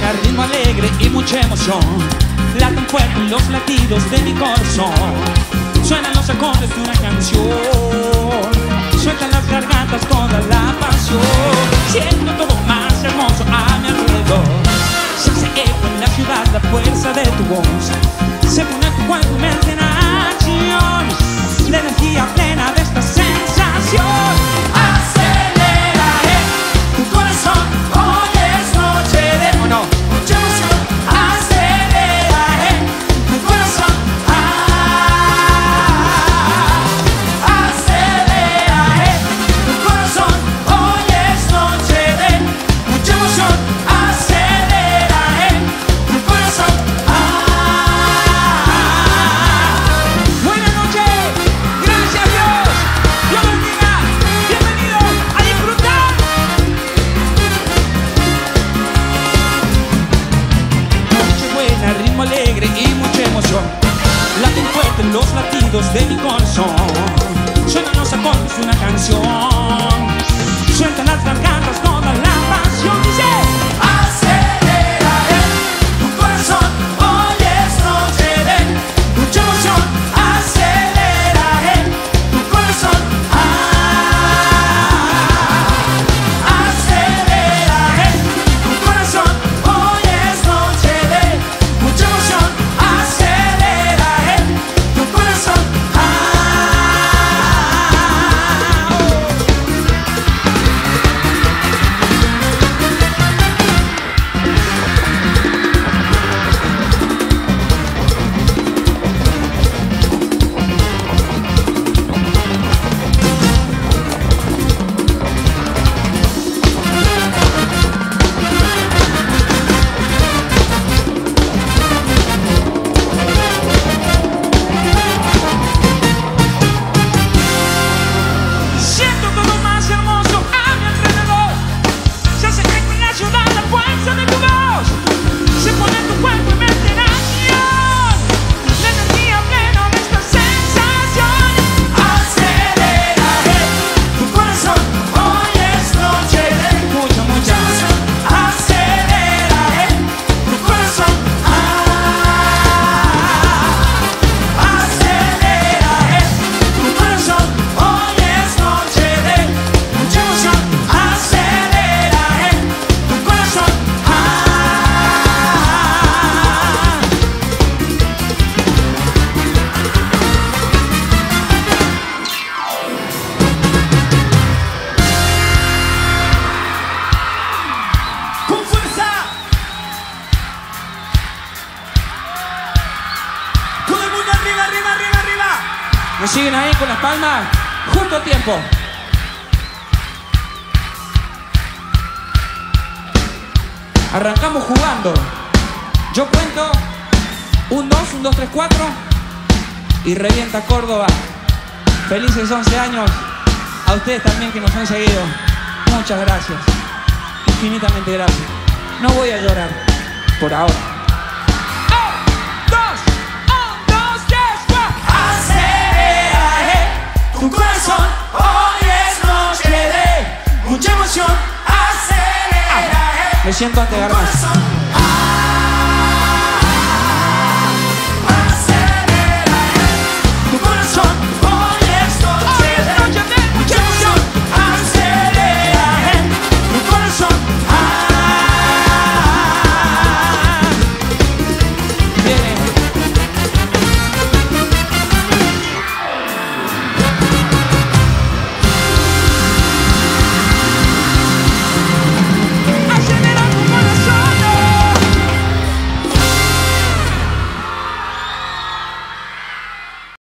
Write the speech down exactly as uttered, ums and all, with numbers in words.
buena, ritmo alegre y mucha emoción. Laten fuerte los latidos de mi corazón. Suenan los acordes de una canción. Sueltan las gargantas toda la pasión. Siento todo más hermoso a mi alrededor. Se hace eco en la ciudad la fuerza de tu voz. Se pone tu cuerpo y mente en acción. La energía plena de esta sensación. Acelera, eh, tu corazón. Hoy es noche de ¿o no? Mucha emoción. Acelera, eh, tu corazón. Ah, acelera, eh, tu corazón. Hoy es noche de mucha emoción. Acelera, eh, tu corazón. Ah, buenas noches. Gracias Dios. Dios bendiga. Bienvenido a disfrutar. Noche buena, ritmo alegre y mucha emoción. Laten fuerte los latidos de mi corazón. Suenan los acordes de una canción. Sueltan las gargantas toda la pasión. Dice: acelera, eh, tu corazón. Hoy es noche de mucha emoción. Acelera, eh, tu corazón. Ah, acelera, eh, tu corazón. Hoy es noche de mucha emoción. Acelera, eh, tu corazón. Ah, siento todo más hermoso a mi alrededor. Se hace eco en la ciudad la fuerza de tu voz. Se pone tu cuerpo y mente en acción. La energía plena de esta sensación. Acelera, eh, tu corazón. Hoy es noche de mucha, mucha emoción. Acelera, eh, tu corazón. Ah, acelera, eh, tu corazón. Hoy es noche de mucha emoción. Acelera, eh, tu corazón. Ah, con fuerza. Todo el mundo arriba, arriba, arriba, arriba. ¿Me siguen ahí con las palmas? Justo a tiempo. Arrancamos jugando. Yo cuento un, dos, un, dos, tres, cuatro y revienta Córdoba. Felices once años a ustedes también que nos han seguido. Muchas gracias. Infinitamente gracias. No voy a llorar por ahora. Un, dos, un, dos, tres, cuatro. Acelera, eh, tu corazón. Hoy es noche de mucha emoción. Acelera, eh, Me siento ante tu Garmas. corazón.